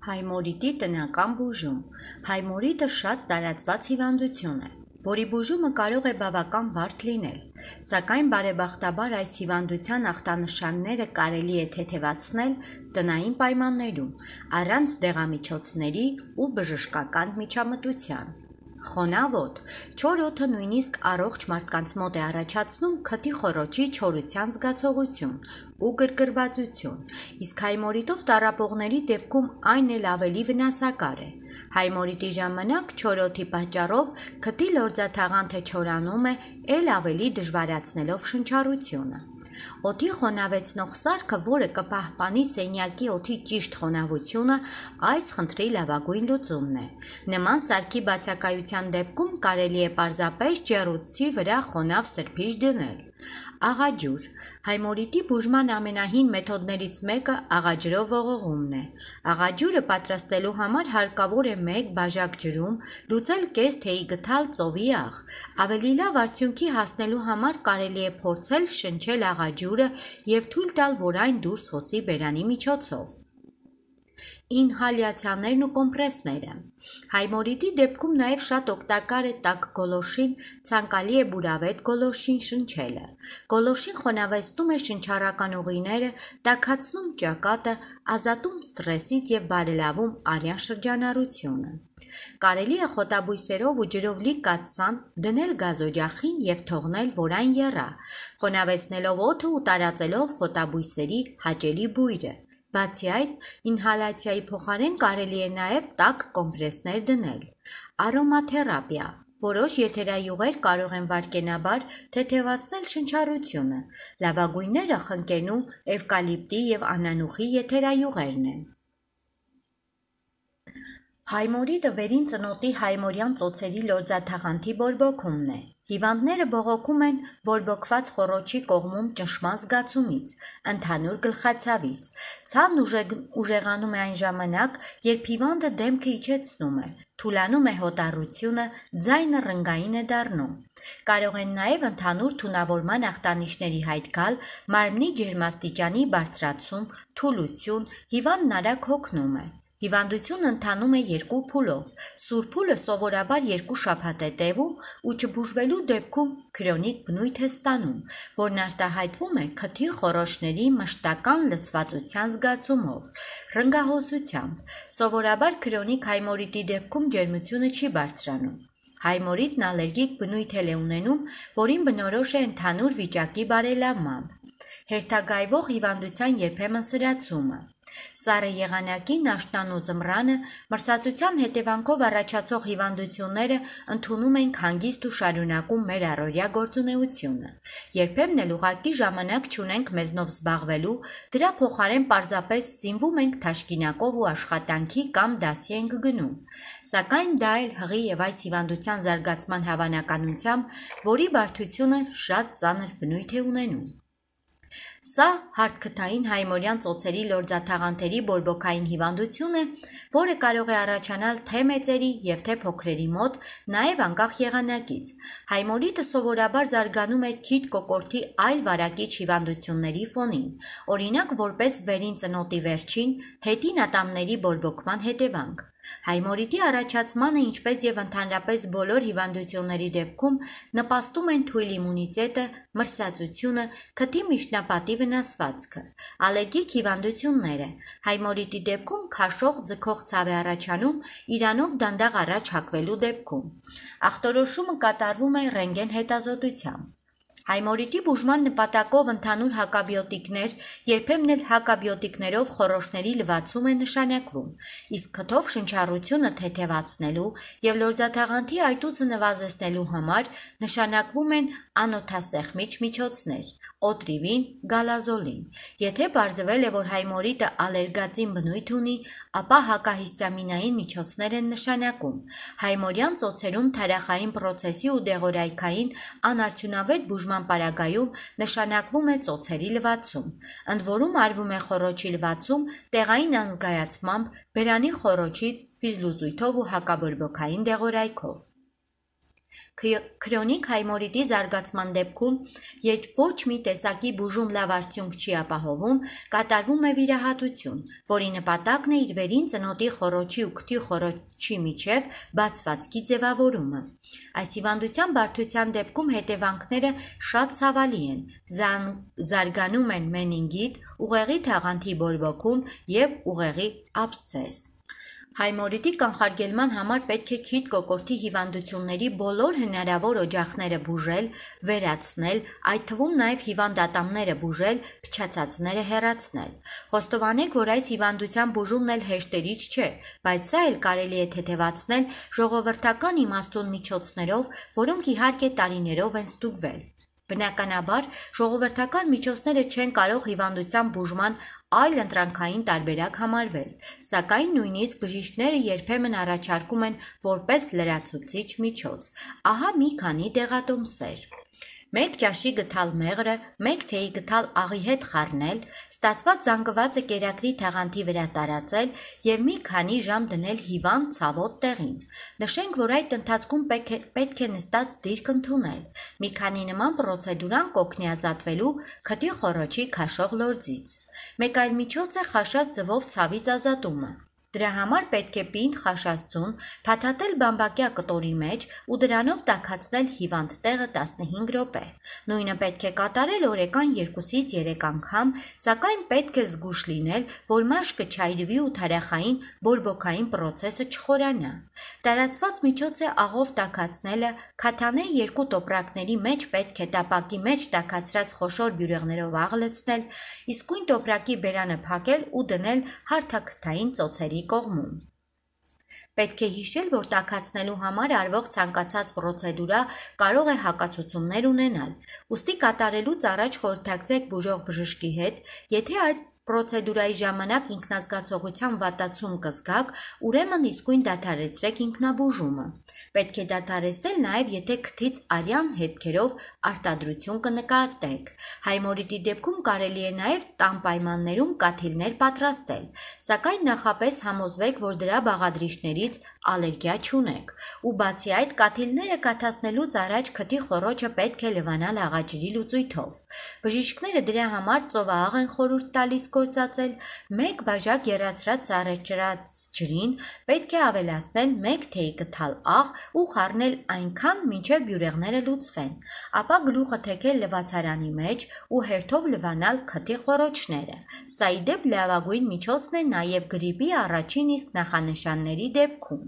Հայմորիտի տնական բուժում։ Հայմորիտը շատ տարածված հիվանդություն է, որի բուժումը կարող է բավական բարդ լինել, սակայն բարեբախտաբար այս հիվանդության ախտանշանները կարելի է թեթևացնել տնային պայմաններում, առանց դեղամիջոցների ու բժշկական միջամտության։ Խոնավոտ, չոր օդը նույնիսկ առողջ մարդկանց մոտ է առաջացնում քթի խոռոչի չորության զգացողություն ու գրգռվածություն, իսկ հայմորիտով տառապողների դեպքում այն էլ ավելի վնասակար է։ Հայմորիտի ժամանակ չոր օդի պատճառով քթի լորձաթաղանթը չորանում է, էլ ավելի դժվարացնելով շնչառությունը։ Օդի խոնավեցնող սարքը, որը կպահպանի սենյակի օդի ճիշտ խոնավությունը, այս խնդրի լավագույն լուծումն է։ Նման սարքի բացակայության դեպքում կարելի է պարզապես ջեռուցի վրա խոնավ սրբիչ դնել։ Աղաջուր։ Հայմորիտի բուժման ամենահին մեթոդներից մեկը աղաջրով ողողումն է։ Աղաջուրը պատրաստելու համար հարկավոր է 1 բաժակ ջրում լուծել կես թեյի գթալ ծովի աղ։ Ավելի լավ արդյունքի հասնելու համար կարելի է փորձել շնչել աղաջուրը և թույլ տալ, որ այն դուրս հոսի բերանի միջոցով։ Ինհալյացիաներն ու կոմպրեսները։ Հայմորիտի դեպքում նաև շատ օգտակար է տաք գոլորշին, ցանկալի է բուրավետ գոլորշին շնչելը։ Գոլորշին խոնավեցնում է շնչառական ուղիները, տաքացնում ճակատը, ազատում սթրեսից և բարելավում արյան շրջանառությունը։ Կարելի է խոտաբույսերով ու ջրով լի կաթսան դնել գազօջախին և թողնել, որ այն եռա, խոնավեցնելով օդը ու տարածելով խոտաբույսերի հաճելի բույրը։ Բացի այդ, ինհալյացիայի փոխարեն կարելի է նաև տաք կոմպրեսներ դնել։ Արոմաթերապիա։ Որոշ եթերայուղեր կարող են վայրկենաբար թեթևացնել շնչառությունը։ Լավագույնները խնկենու, էվկալիպտի և անանուխի եթերայուղերն են։ Հայմորիտը վերին ծնոտի հայմորյան ծոցերի լորձաթաղանթի բորբոքումն է։ Հիվանդները բողոքում են բորբոքված խոռոչի կողմում ճնշման զգացումից, ընդհանուր գլխացավից։ Ցավն ուժեղանում է այն ժամանակ, երբ հիվանդը դեմքը իջեցնում է, թուլանում է հոտառությունը, ձայնը ռնգային է դառնում։ Կարող են նաև ընդհանուր թունավորման ախտանիշների հայտ գալ, մարմնի ջերմաստիճանի բարձրացում, թուլություն, հիվանդն արագ հոգնում է։ Հիվանդությունը ընթանում է 2 փուլով։ Սուր փուլը սովորաբար 2 շաբաթ է տևում ու չբուժվելու դեպքում քրոնիկ բնույթ է ստանում, որն արտահայտվում է քթի խոռոչների մշտական լցվածության զգացումով, ռնգահոսությամբ։ Սովորաբար քրոնիկ հայմորիտի դեպքում ջերմությունը չի բարձրանում։ Հայմորիտն ալերգիկ բնույթ էլ է ունենում, որին բնորոշ է ընդհանուր վիճակի բարելավմամբ։ Հերթագայվող հիվանդության երբեմն սրացումը։ Սառը եղանակի, նաշտան ու ձմռանը, մրսածության հետևանքով առաջացող հիվանդությունները ընդունում ենք հանգիստ ու շարունակում մեր առօրյա գործունեությունը։ Երբեմն էլ ուղղակի ժամանակ չունենք մեզնով զբաղվելու, դրա փոխարեն պարզապես զինվում ենք թաշկինակով ու աշխատանքի կամ դասի ենք գնում։ Սակայն դա էլ հղի և այս հիվանդության զարգացման հավանականությամբ, որի բարդությունը շատ ծանր բնույթ է ունենում։ Սա հարթքթային հայմորյան ծոցերի լորձաթաղանթերի բորբոքային հիվանդություն է, որը կարող է առաջանալ թե մեծերի և թե փոքրերի մոտ, նաև անկախ եղանակից։ Հայմորիտը սովորաբար զարգանում է քիթ կոկորդի այլ վարակիչ հիվանդությունների ֆոնին, օրինակ որպես վերին ծնոտի վերջին, հետին ատամների բորբոքման հետևանք։ Հայմորիտի առաջացմանը, ինչպես և ընդհանրապես բոլոր հիվանդությունների դեպքում, նպաստում են թույլ իմունիտետը, մրսածությունը, քթի միջնապատի վնասվածքը։ Ալերգիկ հիվանդությունները։ Հայմորիտի դեպքում քաշող, ձգող ցավ է առաջանում իրանով դանդաղ առաջ հակվելու դեպքում։ Ախտորոշումը կատարվում է ռենտգեն հետազոտությամբ։ Հայմորիտի բուժման նպատակով ընդհանուր հակաբիոտիկներ, երբեմն էլ հակաբիոտիկներով խոռոչների լվացում է նշանակվում, իսկ քթով շնչառությունը թեթևացնելու և լորձաթաղանթի այտուցը նվազեցնելու համար նշանակվում են անօդասեղմիչ միջոցներ՝ օտրիվին, գալազոլին։ Եթե պարզվել է, որ հայմորիտը ալերգածին բնույթ ունի, ապա հակահիստամինային միջոցներ են նշանակում։ Հայմորյան ծոցերում թարախային պրոցեսի ու դեղորայքային անարդյունավետ բուժման պարագայում նշանակվում է ծոցերի լվացում, ընդ որում արվում է խոռոչի լվացում տեղային անզգայացմամբ, բերանի խոռոչից, ֆիզլուծույթով ու հակաբորբոքային դեղորայքով։ Քրոնիկ հայմորիտի զարգացման դեպքում, երբ ոչ մի տեսակի բուժում լավ արդյունք չի ապահովում, կատարվում է վիրահատություն, որի նպատակն է իր վերին ծնոտի խոռոչի ու քթի խոռոչի միջև բացվածքի ձևավորումը։ Այս հիվանդության բարդության դեպքում հետևանքները շատ ցավալի են, զարգանում են մենինգիտ, ուղեղի թաղանթի բորբոքում և ուղեղի աբսցես։ Հայմորիտի կանխարգելման համար պետք է քիթ կոկորդի հիվանդությունների բոլոր հնարավոր օջախները բուժել, վերացնել, այդ թվում նաև հիվանդատամները բուժել, փչացածները հեռացնել։ Խոստովանեք, որ այս հիվանդության բուժումն էլ հեշտերից չէ, բայց սա էլ կարելի է թեթևացնել ժողովրդական իմաստուն միջոցներով, որոնք իհարկե տարիներով են ստուգվել։ Բնականաբար, ժողովրդական միջոցները չեն կարող հիվանդության բուժման այլ ընտրանքային տարբերակ համարվել, սակայն նույնիսկ բժիշկները երբեմն առաջարկում են որպես լրացուցիչ միջոց։ Ահա մի քանի դեղատոմսեր։ 1 ճաշի գթալ մեղրը, 1 թեյի գթալ աղի հետ խառնել, ստացված զանգվածը կերակրի թաղանթի վրա տարածել և մի քանի ժամ դնել հիվանդ ցավոտ տեղին։ Նշենք, որ այդ ընթացքում պետք է նստած դիրք ընդունել։ Մի քանի նման պրոցեդուրան կօգնի ազատվելու քթի խոռոչի քաշող լորձից։ Մեկ այլ միջոց է խաշած ձվով ցավից ազատումը։ Դրա համար պետք է պինդ խաշած ձուն փաթաթել բամբակյա կտորի մեջ ու դրանով տաքացնել հիվանդ տեղը 15 րոպե։ Նույնը պետք է կատարել օրեկան 2-ից 3 անգամ, սակայն պետք է զգույշ լինել, որ մաշկը չայրվի ու թարախային բորբոքային պրոցեսը չխորանա։ Տարածված միջոց է աղով տաքացնելը, քաթանե 2 տոպրակների մեջ պետք է տապակի մեջ տաքացրած խոշոր բյուրեղներով աղ լցնել, իսկույն տոպրակի բերանը փակել ու դնել հարթաքթային ծոցերի կողմում։ Պետք է հիշել, որ տաքացնելու համար արվող ցանկացած պրոցեդուրա կարող է հակացություններ ունենալ, ուստի կատարելուց առաջ խորհրդակցեք բուժող բժշկի հետ, եթե այդ պրոցեդուրայի ժամանակ ինքնազգացողության վատացում կզգաք, ուրեմն իսկույն դադարեցրեք ինքնաբուժումը։ Պետք է դադարեցնել նաև, եթե քթից արյան հետքերով արտադրություն կնկատեք։ Հայմորիտի դեպքում կարելի է նաև տան պայմաններում կաթիլներ պատրաստել, սակայն նախապես համոզվեք, որ դրա բաղադրիչներից ալերգիա չունեք։ Ու բացի այդ, կաթիլները կաթացնելուց առաջ քթի խոռոչը պետք է լվանալ աղաջրի լուծույթով։ Բժիշկները դրա համար ծովաաղ են խորհուրդ տալիս գործածել, 1 բաժակ եռացրած սառեցրած ջրին պետք է ավելացնել 1 թեյի գթալ աղ ու խառնել այնքան, մինչև բյուրեղները լուծվեն, ապա գլուխը թեքել լվացարանի մեջ ու հերթով լվանալ քթի խոռոչները։ Սա ի դեպ լավագույն միջոցն է նաև գրիպի առաջին իսկ նախանշանների դեպքում։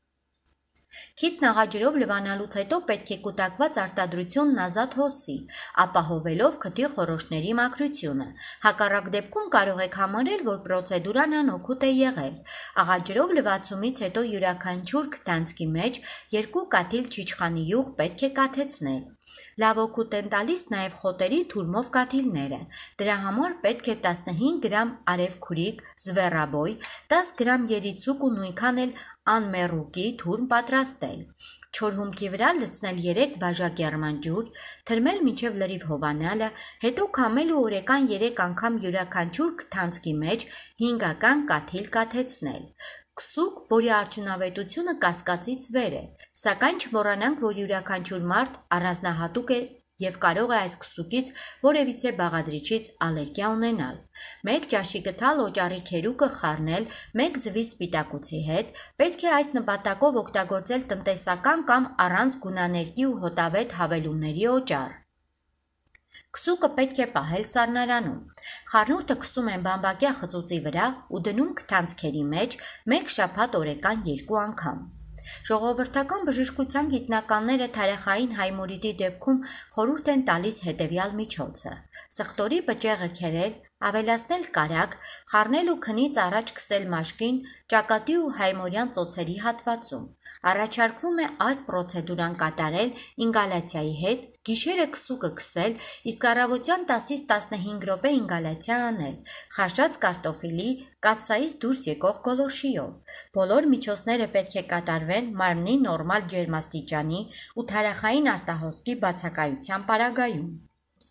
Քիթն աղաջրով լվանալուց հետո պետք է կուտակված արտադրությունն ազատ հոսի, ապահովելով քթի խոռոչների մաքրությունը։ Հակառակ դեպքում կարող եք համարել, որ պրոցեդուրան անօգուտ է եղել։ Աղաջրով լվացումից հետո յուրաքանչյուր քթանցքի մեջ 2 կաթիլ չիչխանի յուղ պետք է կաթեցնել։ Լավ օգուտ են տալիս նաև խոտերի թուրմով կաթիլները։ Դրա համար պետք է 15 գրամ արևքուրիկ, զվեռաբոյ, 10 գրամ երիցուկ ու նույնքան էլ անմեռուկի թուրմ պատրաստել։ Չոր հումքի վրա լցնել 3 բաժակ եռմանջուր, թրմել մինչև լրիվ հովանալը, հետո քամել ու օրեկան 3 անգամ յուրաքանչյուր քթանցքի մեջ 5 կաթիլ կաթեցնել։ Քսուկ, որի արդյունավետությունը կասկածից վեր է, սակայն չմոռանանք, որ յուրաքանչյուր մարդ առանձնահատուկ է և կարող է այս քսուկից որևիցե բաղադրիչից ալերգիա ունենալ։ 1 ճաշի գթալ օճառի քերուկը խառնել 1 ձվի սպիտակուցի հետ, պետք է այս նպատակով օգտագործել տնտեսական կամ առանց գունաներկի ու հոտավետ հավելումների օճառ։ Քսուկը պետք է պահել սառնարանում։ Խառնուրդը քսում են բամբակյա խծուծի վրա ու դնում քթանցքերի մեջ 1 շաբաթ օրեկան 2 անգամ։ Ժողովրդական բժշկության գիտնականները թարախային հայմորիտի դեպքում խորհուրդ են տալիս հետևյալ միջոցը. սխտորի բջեղը քերել, ավելացնել կարագ, խառնել ու քնից առաջ քսել մաշկին ճակատի ու հայմորյան ծոցերի հատվածում։ Առաջարկվում է այս պրոցեդուրան կատարել ինգալացիայի հետ, գիշերը քսուկը քսել, իսկ առավոտյան 10-ից 15 րոպե ինգալացիա անել, խաշած կարտոֆիլի, կաթսայից դուրս եկող գոլորշիով։ Բոլոր միջոցները պետք է կատարվեն մարմնի նորմալ ջերմաստիճանի ու թարախային արտահոսքի բացակայության պարագայում։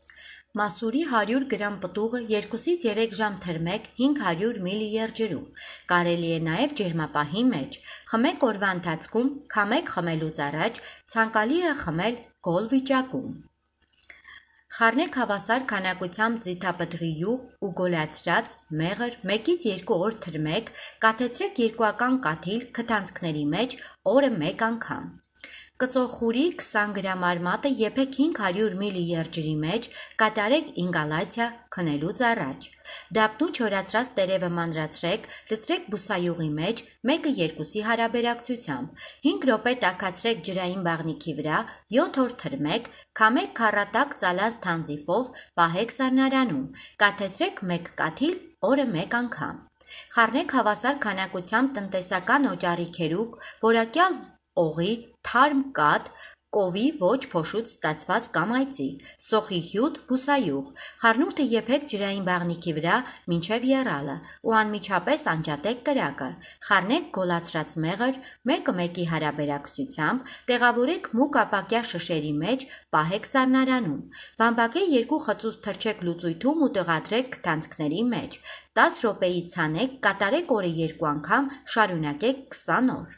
Մասուրի 100 գրամ պտուղը 2-ից 3 ժամ թրմեք 500 մլ երջերում, կարելի է նաև ջերմապահի մեջ, խմեք օրվա ընթացքում, քամեք խմելուց առաջ, ցանկալի է խմել գոլ վիճակում։ Խառնեք հավասար քանակությամբ ձիթապտղի յուղ ու գոլացրած մեղր 1-ից 2 օր թրմեք, կաթեցրեք երկուական կաթիլ քթանցքների մեջ օրը 1 անգամ։ Կծոխուրի 20 գրամ արմատը եփեք 500 մլ երջերի մեջ, կատարեք ինգալացիա քնելուց առաջ։ Դափնու չորացրած տերևը մանրացրեք, լցրեք բուսայուղի մեջ 1-2-ի հարաբերակցությամբ, 5 րոպե տաքացրեք ջրային բաղնիքի վրա, 7 օր թրմեք, քամեք քառատակ ծալած թանձիվով, պահեք սառնարանում, կաթեցրեք 1 կաթիլ օրը 1 անգամ։ Խառնեք հավասար քանակությամբ տնտեսական օճառի քերուկ, որակյալ օղի, թարմ կաթ, կովի ոչ փոշուց ստացված կամ այծի, սոխի հյութ, բուսայուղ, խառնուրդը եփեք ջրային բաղնիքի վրա մինչև եռալը ու անմիջապես անջատեք կրակը, խառնեք գոլացրած մեղր 1-1-ի հարաբերակցությամբ, տեղավորեք մուգ ապակյա շշերի մեջ, պահեք սառնարանում, բամբակե 2 խծուց թրջեք լուծույթում ու տեղադրեք քթանցքների մեջ, 10 րոպեի ցանեք, կատարեք օրը 2 անգամ, շարունակեք 20 օր։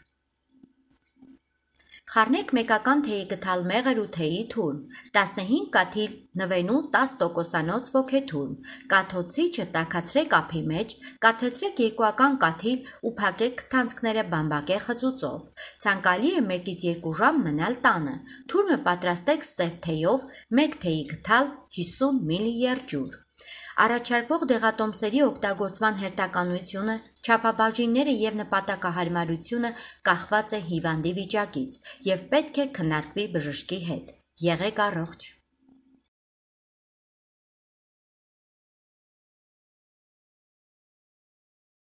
Խառնեք մեկական թեյի գթալ մեղր ու թեյի թուրմ, 15 կաթիլ նվենու 10%-անոց ոգեթուրմ, կաթոցիչը տաքացրեք ափի մեջ, կաթեցրեք երկուական կաթիլ ու փակեք քթանցքները բամբակե խծուծով, ցանկալի է 1-ից 2 ժամ մնալ տանը, թուրմը պատրաստեք սև թեյով, 1 թեյի գթալ 50 մլ երջուր։ Առաջարկվող դեղատոմսերի օգտագործման հերթականությունը, չափաբաժինները և նպատակահարմարությունը կախված է հիվանդի վիճակից և պետք է քննարկվի բժշկի հետ։ Եղեք առողջ։